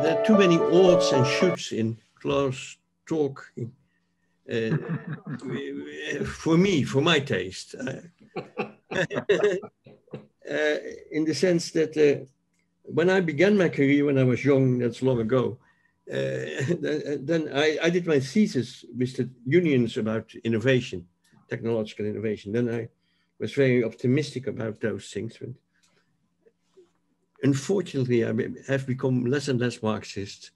there are too many oughts and shoulds in Klaus' talk for me, for my taste. In the sense that when I began my career when I was young, that's long ago, then I did my thesis with the unions about innovation, technological innovation. Then I was very optimistic about those things. But unfortunately, I have become less and less Marxist.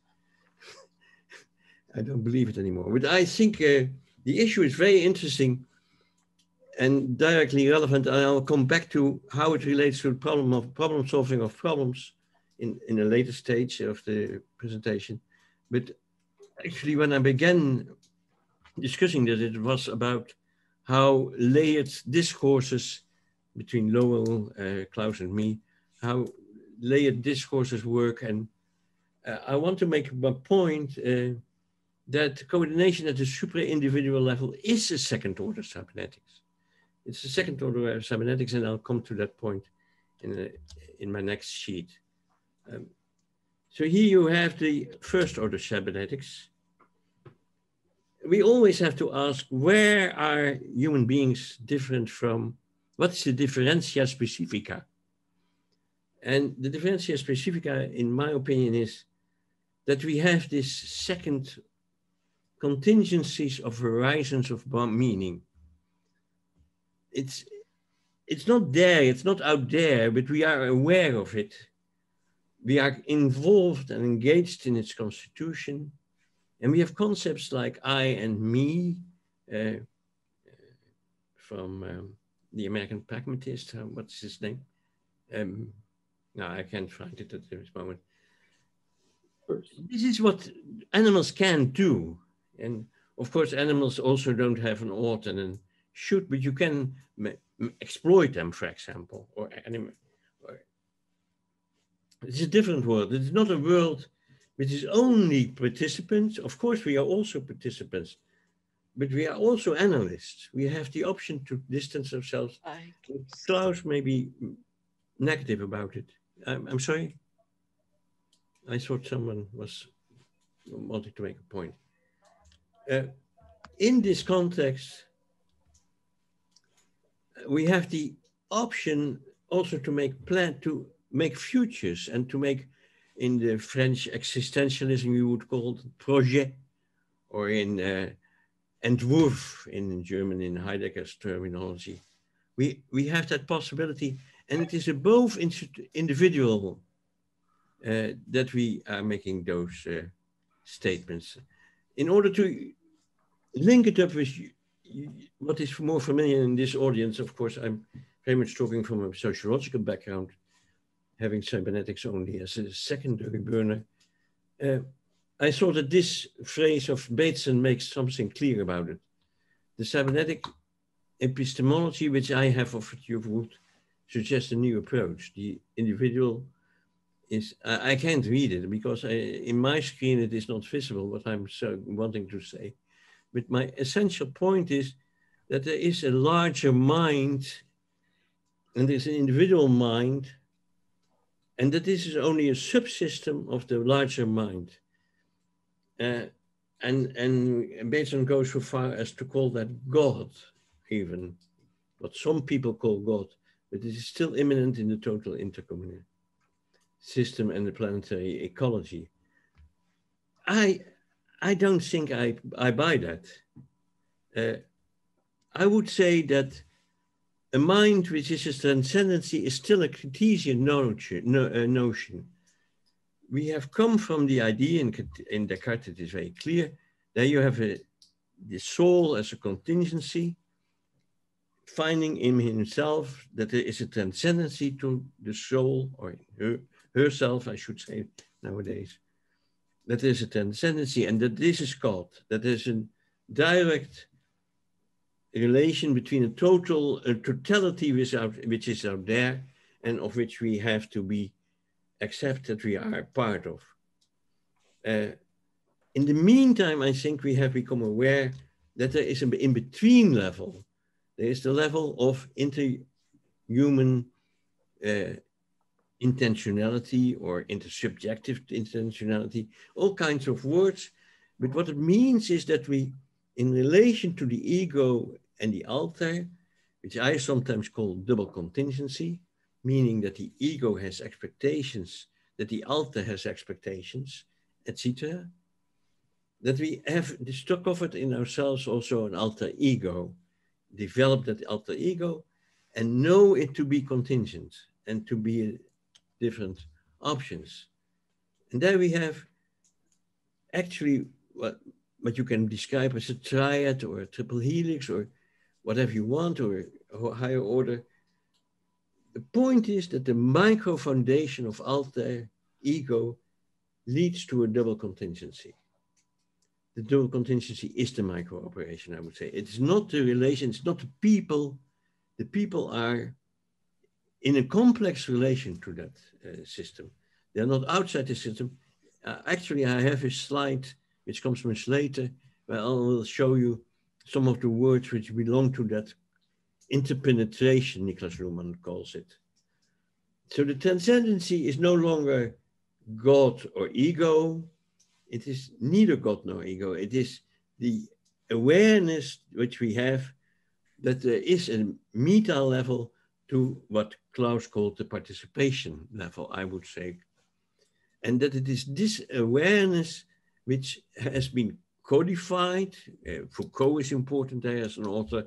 I don't believe it anymore. But I think the issue is very interesting and directly relevant. And I'll come back to how it relates to the problem of problem solving of problems in a later stage of the presentation. But actually, when I began discussing that, it was about how layered discourses between Lowell, Klaus and me, how layered discourses work. And I want to make a point that coordination at the supra-individual level is a second order cybernetics. It's a second order cybernetics, and I'll come to that point in my next sheet. So here you have the first order cybernetics. We always have to ask, where are human beings different from, what's the differentia specifica? And the differentia specifica, in my opinion, is that we have this second contingencies of horizons of meaning. It's not there, it's not out there, but we are aware of it. We are involved and engaged in its constitution. And we have concepts like I and me from the American pragmatist, what's his name? No, I can't find it at this moment. This is what animals can do. And of course, animals also don't have an ought and a should, but you can exploit them, for example, or animal. It's a different world. It's not a world which is only participants. Of course, we are also participants, but we are also analysts. We have the option to distance ourselves. Klaus may be negative about it. I'm sorry. I thought someone was wanting to make a point. In this context, we have the option also to make futures and to make, in the French existentialism, you would call it projet, or in Entwurf in German, in Heidegger's terminology. We have that possibility, and it is above individual that we are making those statements. In order to link it up with what is more familiar in this audience, of course, I'm very much talking from a sociological background, having cybernetics only as a secondary burner. I thought that this phrase of Bateson makes something clear about it. The cybernetic epistemology, which I have offered you, would suggest a new approach. The individual is, I can't read it because in my screen it is not visible what I'm wanting to say. But my essential point is that there is a larger mind and there's an individual mind, and that this is only a subsystem of the larger mind. And Bateson goes so far as to call that God, even, what some people call God, but it is still immanent in the total intercommunal system and the planetary ecology. I don't think I buy that. I would say that a mind which is a transcendency is still a Cartesian notion. We have come from the idea, in Descartes it is very clear, that you have the soul as a contingency, finding in himself that there is a transcendency to the soul, or herself, I should say nowadays, that there's a transcendency and that this is God, that there's a direct relation between a totality which is out there and of which we have to accept that we are part of. In the meantime, I think we have become aware that there is an in-between level. There is the level of interhuman intentionality or intersubjective intentionality, all kinds of words. But what it means is that we, in relation to the ego and the alter, which I sometimes call double contingency, meaning that the ego has expectations, that the alter has expectations, etc., that we have discovered in ourselves also an alter ego, develop that alter ego and know it to be contingent and to be different options. And there we have actually what you can describe as a triad or a triple helix or whatever you want, or a higher order. The point is that the micro foundation of alter ego leads to a double contingency. The double contingency is the micro operation, I would say. It's not the relation, it's not the people. The people are in a complex relation to that system. They're not outside the system. Actually, I have a slide which comes much later, where I will show you some of the words which belong to that interpenetration, Niklas Luhmann calls it. So the transcendency is no longer God or ego. It is neither God nor ego. It is the awareness which we have that there is a meta level to what Klaus called the participation level, I would say. And that it is this awareness which has been codified. Foucault is important there as an author,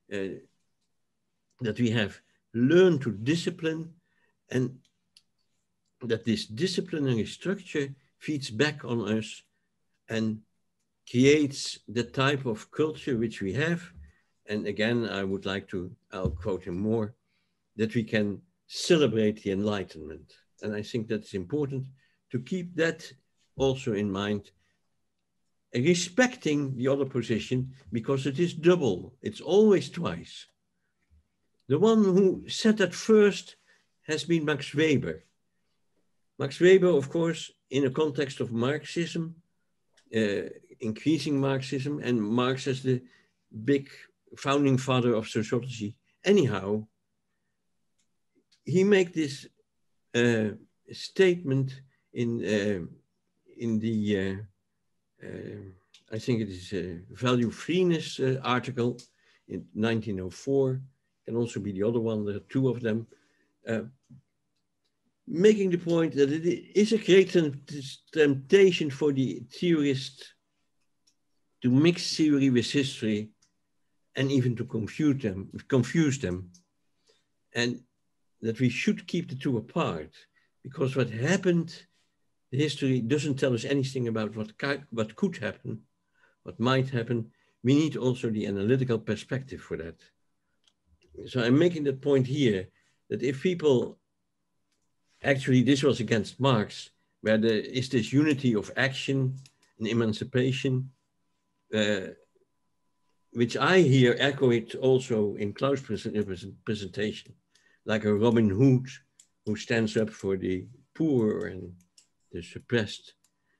that we have learned to discipline, and that this disciplinary structure feeds back on us and creates the type of culture which we have. And again, I would like to, I'll quote him more, that we can celebrate the Enlightenment. And I think that's important to keep that also in mind, respecting the other position, because it is double, it's always twice. The one who said that first has been Max Weber. Max Weber, of course, in a context of Marxism, increasing Marxism, and Marx as the big founding father of sociology. Anyhow, he made this statement in the, I think it is Value Freeness article in 1904, can also be the other one, there are two of them, making the point that it is a great temptation for the theorist to mix theory with history and even to confuse them, and that we should keep the two apart, because what happened, history doesn't tell us anything about what could happen, what might happen. We need also the analytical perspective for that. So I'm making that point here, that if people, actually this was against Marx, where there is this unity of action and emancipation, which I hear echoed also in Klaus' presentation, like a Robin Hood who stands up for the poor and the suppressed.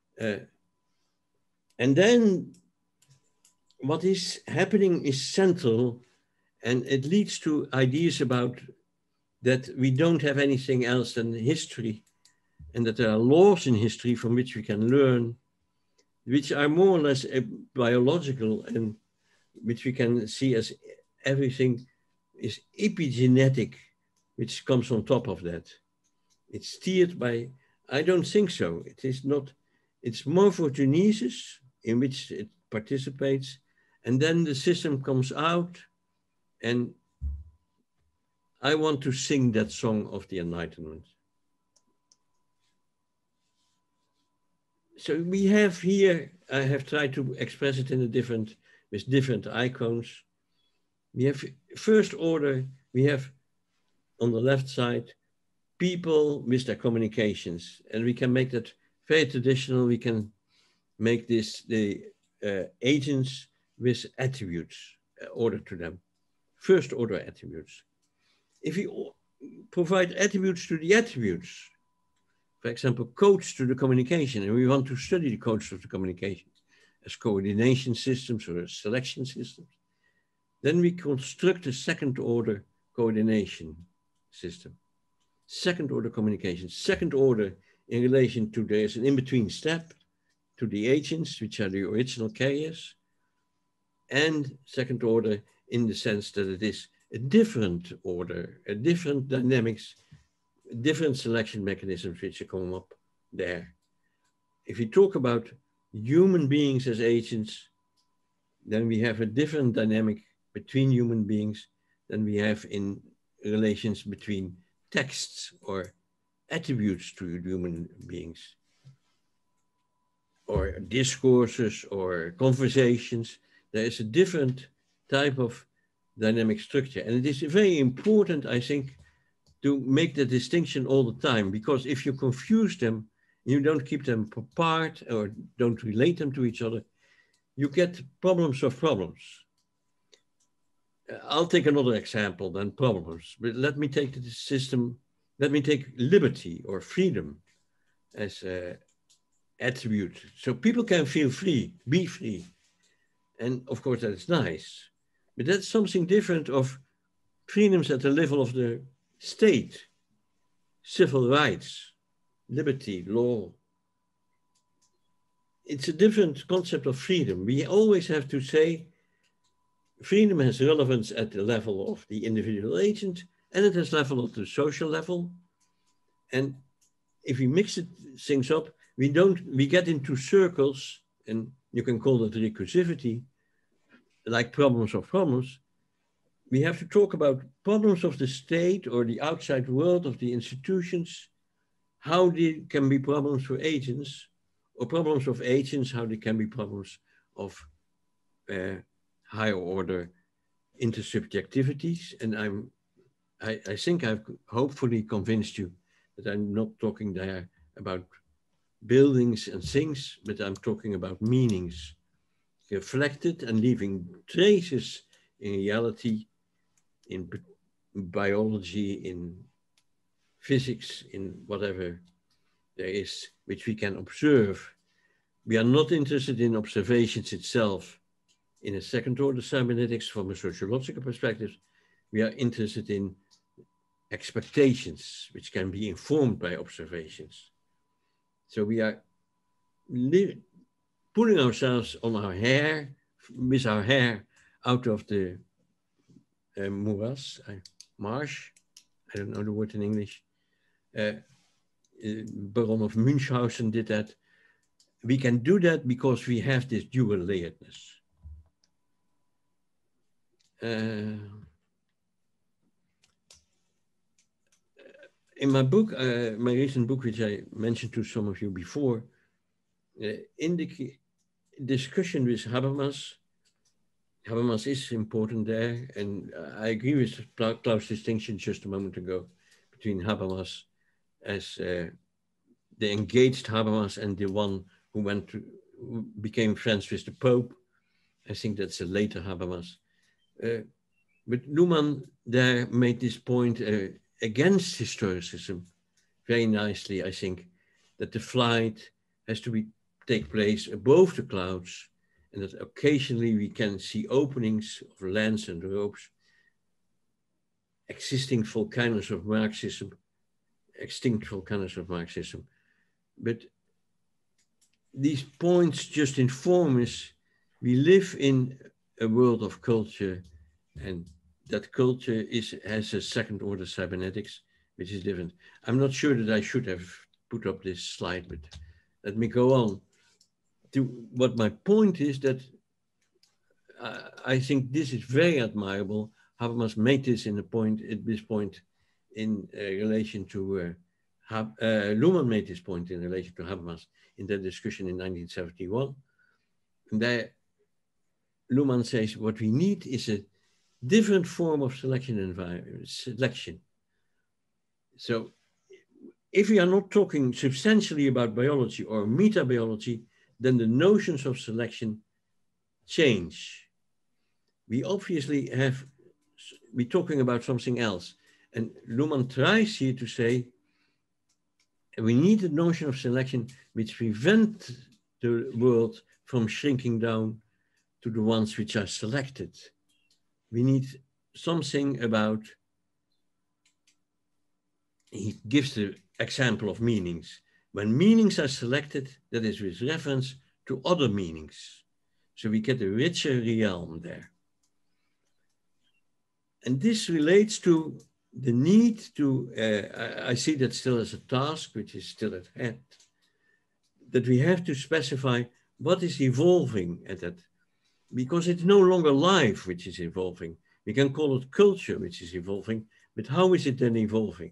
And then what is happening is central, and it leads to ideas about that we don't have anything else than history, and that there are laws in history from which we can learn, which are more or less biological, and which we can see as everything is epigenetic, which comes on top of that. It's steered by, I don't think so. It is not, it's morphogenesis in which it participates, and then the system comes out, and I want to sing that song of the Enlightenment. So we have here, I have tried to express it in with different icons. We have first order, we have on the left side, people with their communications, and we can make that very traditional. We can make this the agents with attributes, order to them, first order attributes. If we provide attributes to the attributes, for example, codes to the communication, and we want to study the codes of the communication as coordination systems or as selection systems, then we construct a second order coordination system. second order communication. Second order in relation to there's an in-between step to the agents, which are the original carriers, and second order in the sense that it is a different order, a different dynamics, different selection mechanisms which are coming up there. If you talk about human beings as agents, then we have a different dynamic between human beings than we have in relations between texts or attributes to human beings, or discourses or conversations. There is a different type of dynamic structure. And it is very important, I think, to make the distinction all the time, because if you confuse them, you don't keep them apart or don't relate them to each other, you get problems of problems. I'll take another example than problems, but let me take the system, let me take liberty or freedom as an attribute. So people can feel free, be free. And of course, that's nice. But that's something different of freedoms at the level of the state, civil rights, liberty, law. It's a different concept of freedom. We always have to say freedom has relevance at the level of the individual agent, and it has level at the social level. And if we mix things up, we get into circles, and you can call it recursivity, like problems of problems. We have to talk about problems of the state or the outside world of the institutions, how they can be problems for agents, or problems of agents, how they can be problems of higher order intersubjectivities. And I think I've hopefully convinced you that I'm not talking there about buildings and things, but I'm talking about meanings reflected and leaving traces in reality, in biology, in physics, in whatever there is, which we can observe. We are not interested in observations itself in a second order cybernetics from a sociological perspective. We are interested in expectations, which can be informed by observations. So we are pulling ourselves on our hair, with our hair out of the marsh, I don't know the word in English. Baron of Munchausen did that. We can do that because we have this dual layeredness. In my book, my recent book, which I mentioned to some of you before, in the discussion with Habermas is important there, and I agree with Klaus' distinction just a moment ago between Habermas as the engaged Habermas and the one who became friends with the Pope. I think that's a later Habermas. But Luhmann there made this point against historicism very nicely, I think, that the flight has to take place above the clouds, and that occasionally we can see openings of lands and ropes, existing volcanoes of Marxism, extinct volcanoes of Marxism. But these points just inform us we live in a world of culture, and that culture has a second order cybernetics, which is different. I'm not sure that I should have put up this slide, but let me go on. What my point is that I think this is very admirable. Habermas made this at this point in relation to, Luhmann made this point in relation to Habermas in that discussion in 1971. And there, Luhmann says what we need is a different form of selection. So if we are not talking substantially about biology or metabiology, then the notions of selection change. We obviously we're talking about something else. And Luhmann tries here to say, we need a notion of selection which prevents the world from shrinking down to the ones which are selected. We need something about he gives the example of meanings. When meanings are selected, that is with reference to other meanings. So we get a richer realm there. And this relates to the need to, I see that still as a task, which is still at hand, that we have to specify what is evolving at that, because it's no longer life which is evolving. We can call it culture which is evolving, but how is it then evolving?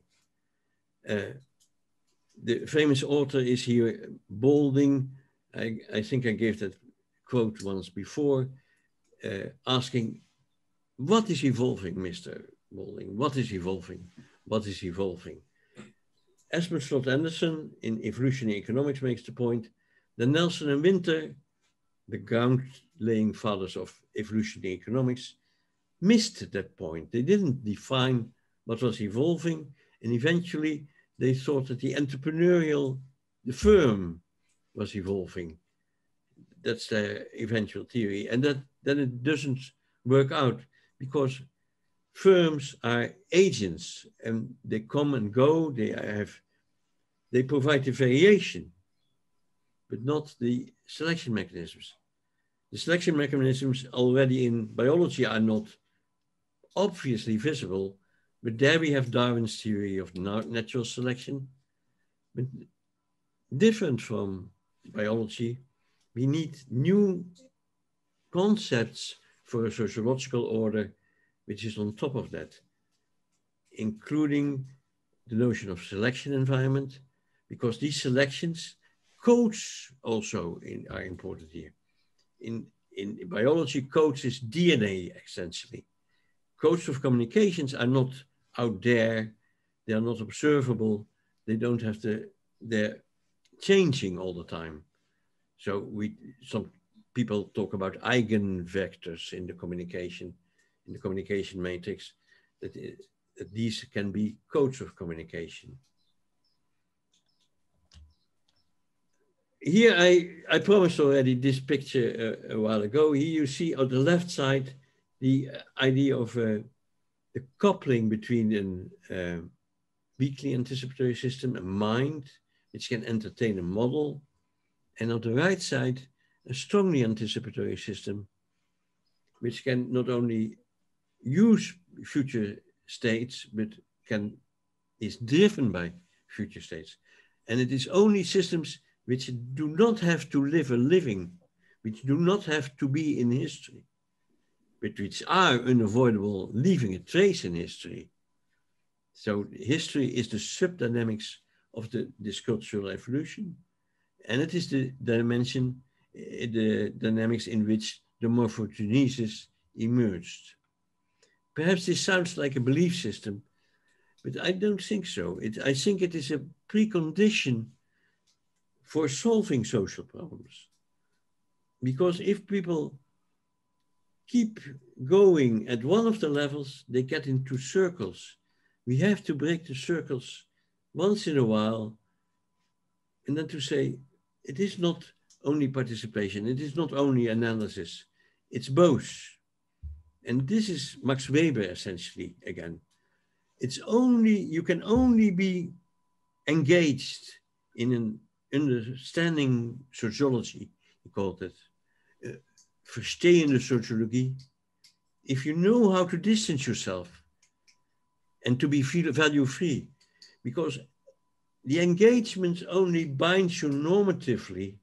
The famous author is here, Balding. I think I gave that quote once before, asking, what is evolving, Mr. Balding? What is evolving? What is evolving? Esmond Slot Anderson in Evolutionary Economics makes the point that Nelson and Winter, the ground-laying fathers of evolutionary economics, missed that point. They didn't define what was evolving, and eventually they thought that the firm was evolving. That's their eventual theory. And then it doesn't work out, because firms are agents and they come and go, they provide the variation, but not the selection mechanisms. The selection mechanisms already in biology are not obviously visible, but there we have Darwin's theory of natural selection. But different from biology, we need new concepts for a sociological order which is on top of that, including the notion of selection environment, because these selections, codes also are important here. In biology, codes is DNA essentially. Codes of communications are not out there, they are not observable, they don't have they're changing all the time. So some people talk about eigenvectors in the communication matrix, that these can be codes of communication. Here, I promised already this picture a while ago. Here you see on the left side, the idea of the coupling between a weakly anticipatory system, a mind, which can entertain a model, and on the right side, a strongly anticipatory system, which can not only use future states, but is driven by future states. And it is only systems which do not have to live a living, which do not have to be in history, but which are unavoidable, leaving a trace in history. So history is the subdynamics of this cultural evolution, and it is the dimension, the dynamics in which the morphogenesis emerged. Perhaps this sounds like a belief system, but I don't think so. I think it is a precondition for solving social problems. Because if people keep going at one of the levels, they get into circles. We have to break the circles once in a while, and then to say, it is not only participation, it is not only analysis, it's both. And this is Max Weber essentially again. You can only be engaged in an understanding sociology, he called it, verstehende sociologie, if you know how to distance yourself and to be value-free, because the engagement only binds you normatively.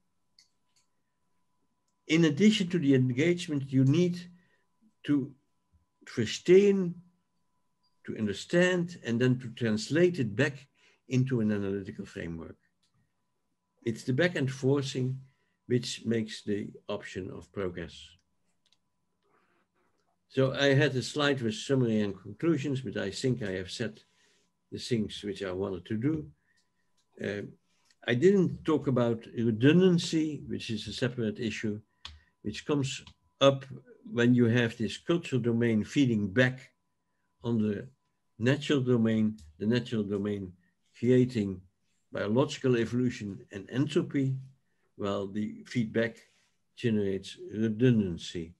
In addition to the engagement, you need to verstehen, to understand, and then to translate it back into an analytical framework. It's the back and forcing which makes the option of progress. So I had a slide with summary and conclusions, but I think I have said the things which I wanted to do. I didn't talk about redundancy, which is a separate issue, which comes up when you have this cultural domain feeding back on the natural domain creating biological evolution and entropy, while the feedback generates redundancy.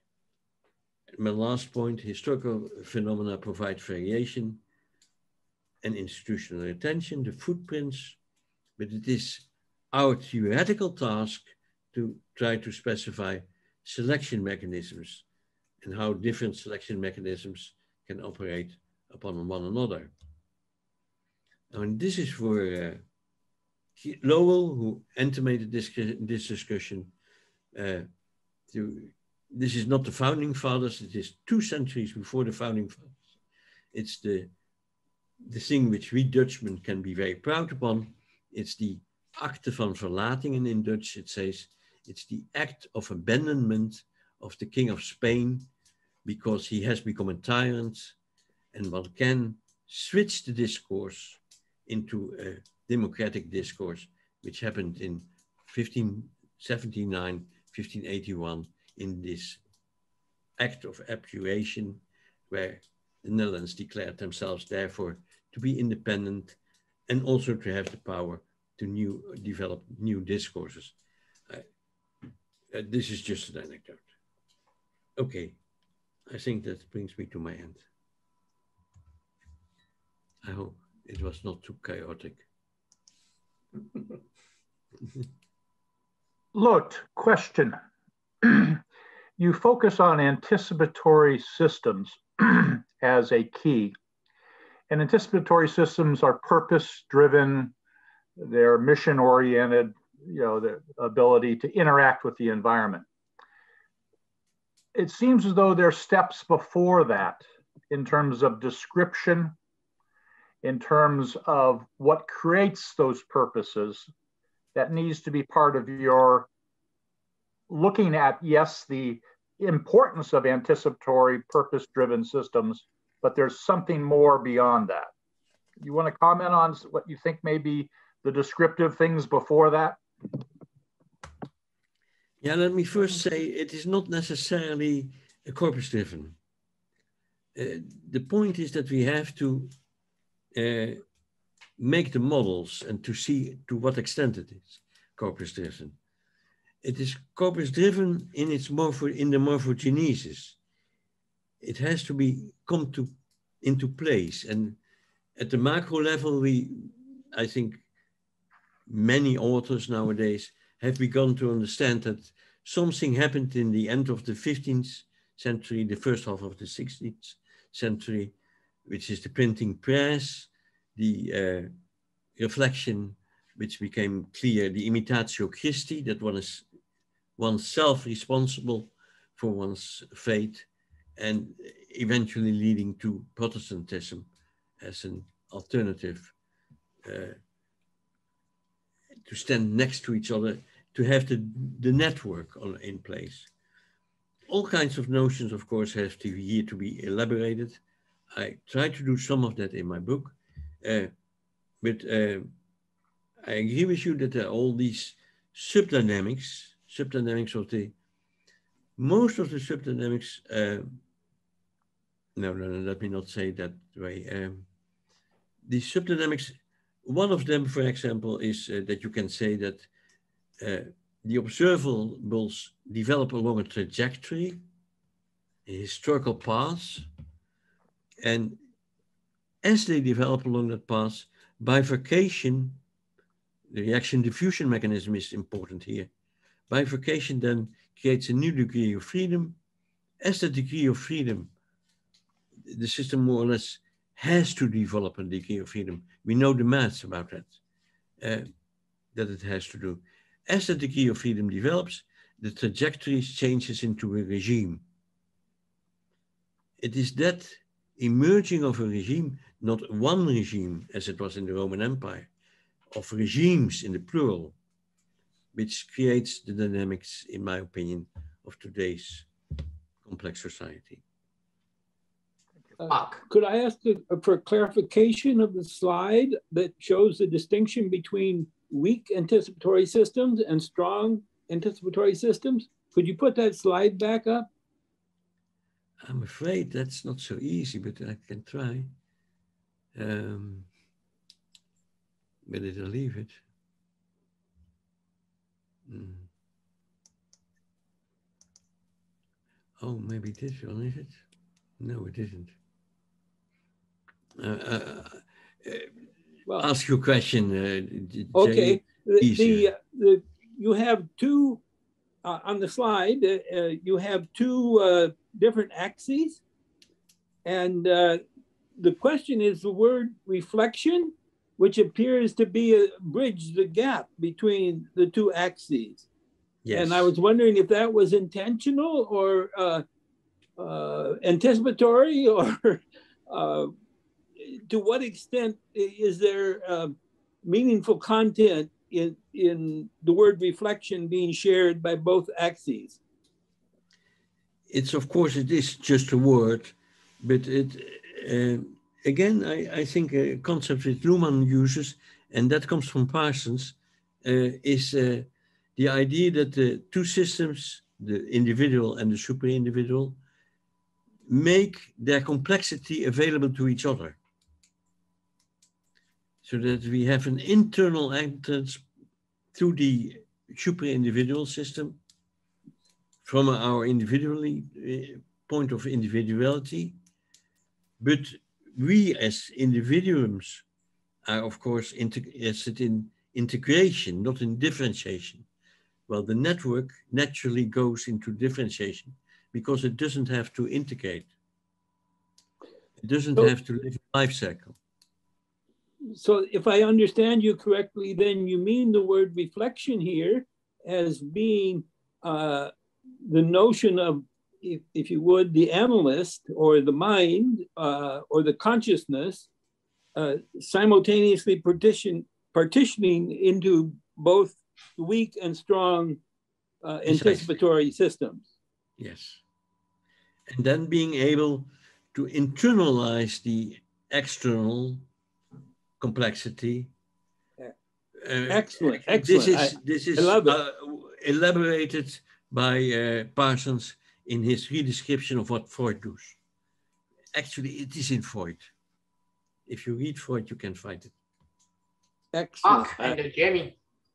My last point, historical phenomena provide variation. and institutional attention, the footprints, but it is our theoretical task to try to specify selection mechanisms and how different selection mechanisms can operate upon one another. And this is for Lowell, who intimated this discussion. This is not the founding fathers, it is 2 centuries before the founding fathers. It's the thing which we Dutchmen can be very proud upon. It's the akte van verlatingen in Dutch. It says it's the act of abandonment of the King of Spain because he has become a tyrant, and one can switch the discourse into a democratic discourse, which happened in 1579, 1581, in this act of abjuration, where the Netherlands declared themselves therefore to be independent and also to have the power to develop new discourses. This is just an anecdote. Okay, I think that brings me to my end. I hope it was not too chaotic. Look, question. You focus on anticipatory systems as a key. And anticipatory systems are purpose-driven, they're mission-oriented, the ability to interact with the environment. It seems as though there are steps before that in terms of description, in terms of what creates those purposes that needs to be part of your looking at, yes, the importance of anticipatory purpose-driven systems, but there's something more beyond that. You want to comment on what you think may be the descriptive things before that? Yeah, let me first say it is not necessarily corpus-driven. The point is that we have to make the models and to see to what extent it is corpus-driven. It is corpus-driven in its in the morphogenesis. It has to come into place, and at the macro level, I think many authors nowadays have begun to understand that something happened in the end of the 15th century, the first half of the 16th century, which is the printing press, the reflection, which became clear, the imitatio Christi, that one is oneself responsible for one's fate, and eventually leading to Protestantism as an alternative to stand next to each other, to have the network in place. All kinds of notions, of course, have to be elaborated. I try to do some of that in my book, but I agree with you that there are all these subdynamics of most of the subdynamics, no, let me not say that way. The subdynamics, one of them, for example, is that you can say that the observables develop along a trajectory, a historical path, and as they develop along that path, bifurcation, the reaction diffusion mechanism is important here. Bifurcation then creates a new degree of freedom. As the degree of freedom, the system more or less has to develop a degree of freedom. We know the maths about that, that it has to do. As the degree of freedom develops, the trajectory changes into a regime. It is that emerging of a regime, not one regime as it was in the Roman Empire, of regimes in the plural, which creates the dynamics, in my opinion, of today's complex society. Could I ask for clarification of the slide that shows the distinction between weak anticipatory systems and strong anticipatory systems? Could you put that slide back up? I'm afraid that's not so easy, but I can try. But it'll leave it. Oh, maybe this one, is it? No, it isn't. Well, ask your question. okay. Easier. You have two on the slide. You have two different axes, and the question is the word reflection, which appears to be bridge the gap between the two axes. Yes. And I was wondering if that was intentional or anticipatory, or to what extent is there meaningful content in the word reflection being shared by both axes? It's, of course, it is just a word, but it again, I think a concept that Luhmann uses, and that comes from Parsons, is the idea that the two systems, the individual and the super-individual, make their complexity available to each other. So that we have an internal entrance through the super-individual system from our individually point of individuality, but we as individuals are, of course, interested in integration, not in differentiation. Well, the network naturally goes into differentiation because it doesn't have to integrate. It doesn't have to live a life cycle. So if I understand you correctly, then you mean the word reflection here as being the notion of, if you would, the analyst or the mind or the consciousness simultaneously partitioning into both weak and strong anticipatory systems. Yes. And then being able to internalize the external complexity. Excellent. This is elaborated by Parsons in his redescription of what Freud does. Actually, it is in Freud. If you read Freud, you can find it. Excellent. And Jamie.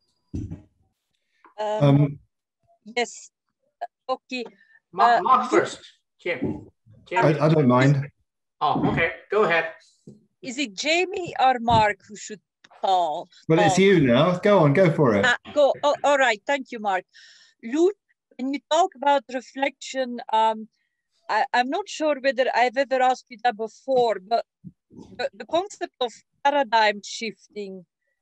Yes. Okay. Mark first. Jim. I don't mind. Oh, okay. Go ahead. Is it Jamie or Mark who should call? Well, it's you now. Go on, go for it. Go. Oh, all right. Thank you, Mark. Luke, when you talk about reflection, I'm not sure whether I've ever asked you that before, but the concept of paradigm shifting,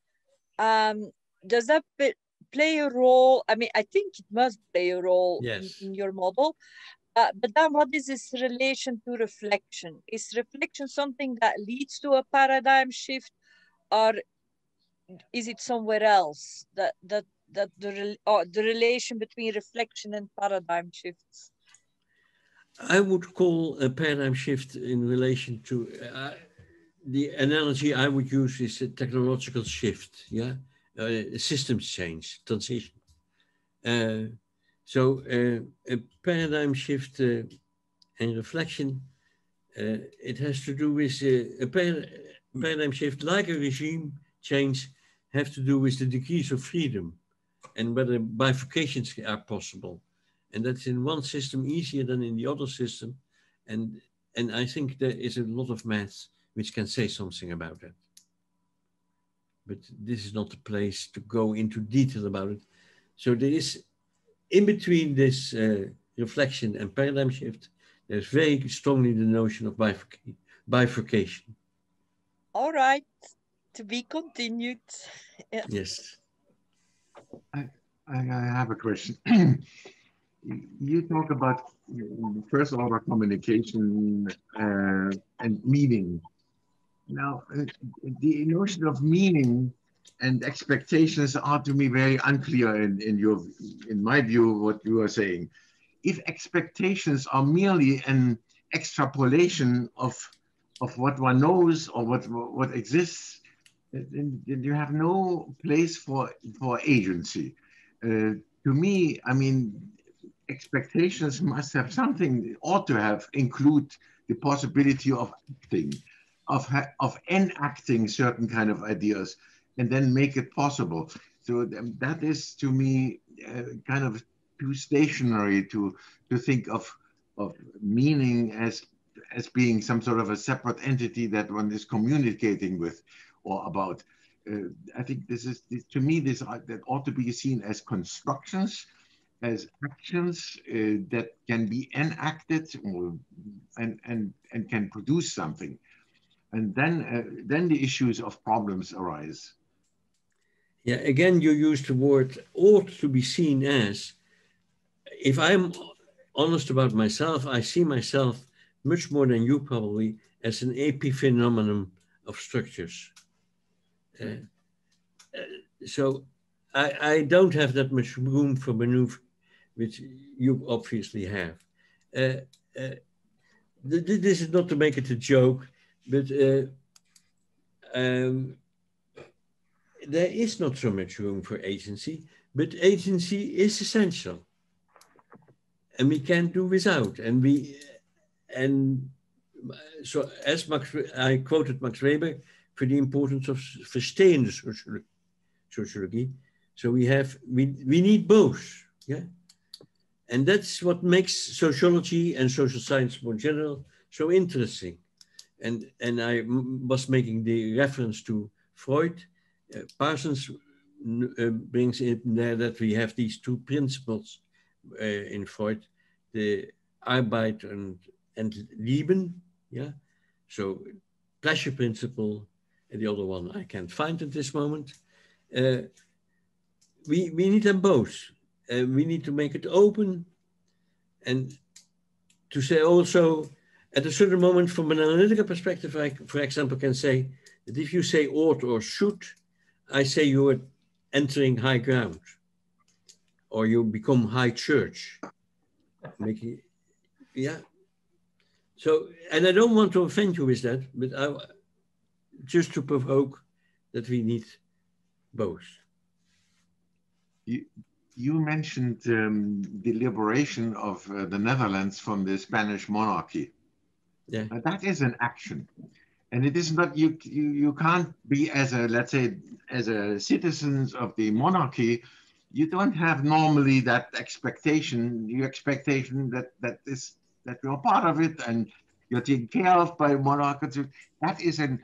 does that play a role? I mean, I think it must play a role in your model. But then what is its relation to reflection? Is reflection something that leads to a paradigm shift, or is it somewhere else that the relation between reflection and paradigm shifts? I would call a paradigm shift in relation to, the analogy I would use is a technological shift, systems change, transition. So a paradigm shift and reflection, it has to do with a paradigm shift, like a regime change, have to do with the degrees of freedom and whether bifurcations are possible. And that's in one system easier than in the other system. And I think there is a lot of maths which can say something about that. But this is not the place to go into detail about it. So there is, in between this reflection and paradigm shift, there's very strongly the notion of bifurcation. All right, to be continued. Yes. I have a question. You talk about first order communication and meaning. Now, the notion of meaning and expectations are to me very unclear in my view, what you are saying. If expectations are merely an extrapolation of what one knows or what exists, then you have no place for agency. To me, I mean, expectations must have something, ought to include the possibility of acting, of enacting certain kind of ideas, and then make it possible. So that is, to me, kind of too stationary to think of meaning as being some sort of a separate entity that one is communicating with. or about. I think to me, that ought to be seen as constructions, as actions that can be enacted and can produce something. And then the issues of problems arise. Yeah, again, you use the word ought to be seen as. If I'm honest about myself, I see myself much more than you probably as an epiphenomenon of structures. So I don't have that much room for maneuver, which you obviously have. This is not to make it a joke, but there is not so much room for agency, but agency is essential. And we can't do without. And so as I quoted Max Weber for the importance of verstehende sociology. So we need both, yeah? And that's what makes sociology and social science more general so interesting. And I was making the reference to Freud. Parsons brings in there that we have these two principles in Freud, the Arbeit and Lieben, yeah? So pleasure principle, and the other one I can't find at this moment. We need them both. We need to make it open and to say also, at a certain moment from an analytical perspective, I, for example, can say that if you say ought or should, I say you are entering high ground or you become high church. Making, yeah. So, and I don't want to offend you with that, but just to provoke that we need both. You mentioned the liberation of the Netherlands from the Spanish monarchy. Yeah. That is an action. And it is not, you can't be as a, let's say, as a citizens of the monarchy, you don't have normally that expectation, the expectation that you're part of it and you're taken care of by monarchs. That is an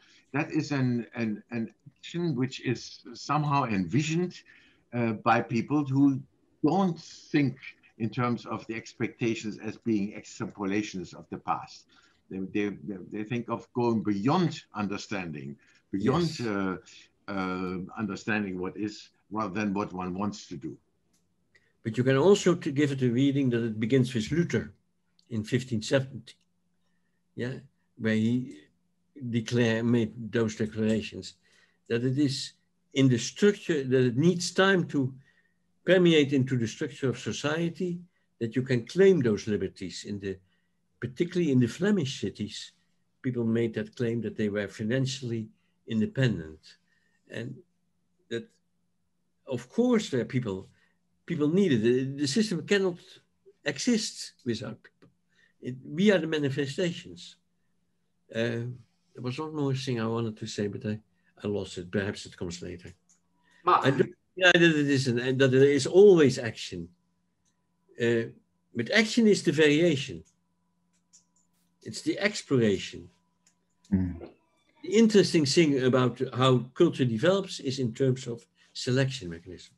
action which is somehow envisioned by people who don't think in terms of the expectations as being extrapolations of the past. They think of going beyond understanding, beyond understanding what is, rather than what one wants to do. But you can also give it a reading that it begins with Luther in 1570, yeah, where he made those declarations, that it is in the structure, that it needs time to permeate into the structure of society, that you can claim those liberties. Particularly in the Flemish cities, people made that claim that they were financially independent. And that, of course, there are people needed it. The system cannot exist without people. We are the manifestations. There was one more thing I wanted to say, but I lost it. Perhaps it comes later. I don't deny that there is always action. But action is the variation. It's the exploration. Mm. The interesting thing about how culture develops is in terms of selection mechanisms.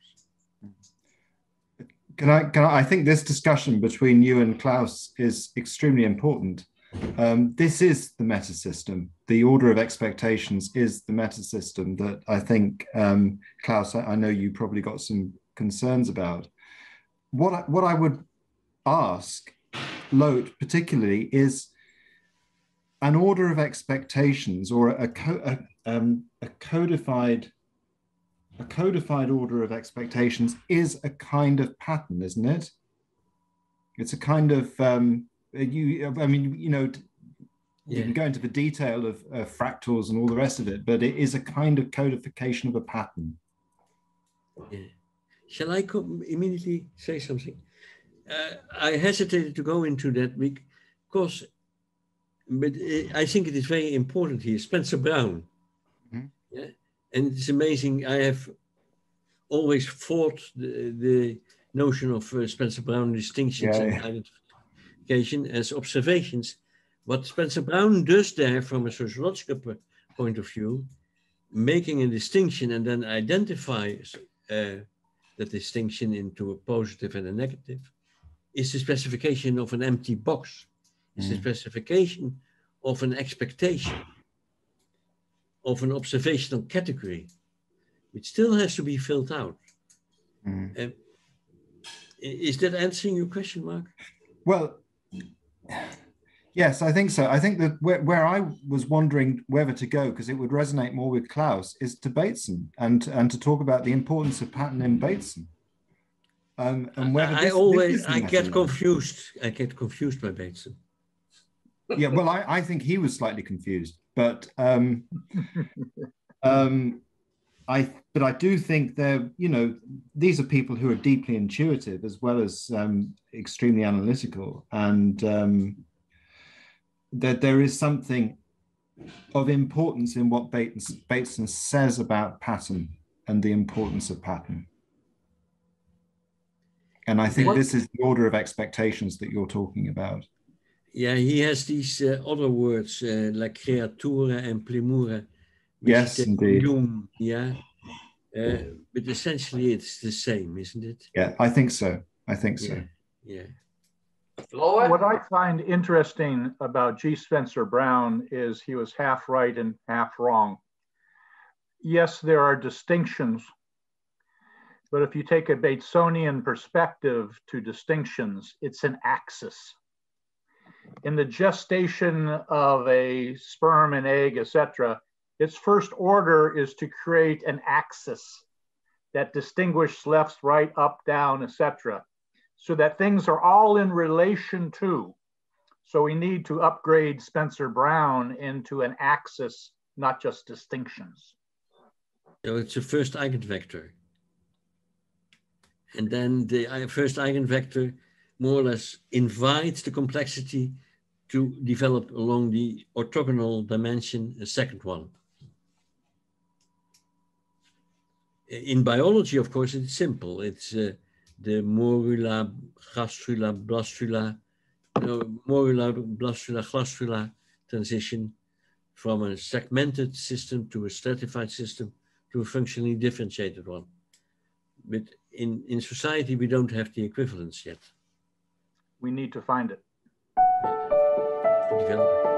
I think this discussion between you and Klaus is extremely important. This is the meta system. The order of expectations is the meta system that I think, Klaus, I know you probably got some concerns about. What I would ask Lotte particularly is an order of expectations, or a codified order of expectations is a kind of pattern, isn't it? It's a kind of you can go into the detail of fractals and all the rest of it, but it is a kind of codification of a pattern. Yeah. Shall I immediately say something? I hesitated to go into that because, but I think it is very important here. Spencer Brown, yeah? And it's amazing. I have always fought the notion of Spencer Brown distinctions and identification as observations. What Spencer Brown does there from a sociological point of view making a distinction and then identify the distinction into a positive and a negative is the specification of an empty box. It's the specification of an expectation, of an observational category, which still has to be filled out. Is that answering your question, Mark? Well, yes, I think so. I think that where I was wondering whether to go, because it would resonate more with Klaus, is to Bateson and to talk about the importance of pattern in Bateson. And whether I get confused. I get confused by Bateson. Yeah, well, I think he was slightly confused, but I do think these are people who are deeply intuitive as well as extremely analytical, and that there is something of importance in what Bateson says about pattern and the importance of pattern. And I think this is the order of expectations that you're talking about. Yeah, he has these other words like creatura and primura. Yes, indeed. Yeah, but essentially it's the same, isn't it? Yeah, I think so. I think so. Yeah. What I find interesting about G. Spencer Brown is he was half right and half wrong. Yes, there are distinctions, but if you take a Batesonian perspective to distinctions, it's an axis. In the gestation of a sperm and egg, etc., its first order is to create an axis that distinguishes left, right, up, down, etc., so that things are all in relation to. So we need to upgrade Spencer Brown into an axis, not just distinctions. So it's a first eigenvector. And then the first eigenvector more or less invites the complexity to develop along the orthogonal dimension, a second one. In biology, of course, it's simple. It's the morula, gastrula, blastula, morula, blastula, gastrula transition from a segmented system to a stratified system to a functionally differentiated one. But in society, we don't have the equivalence yet. We need to find it. To develop it.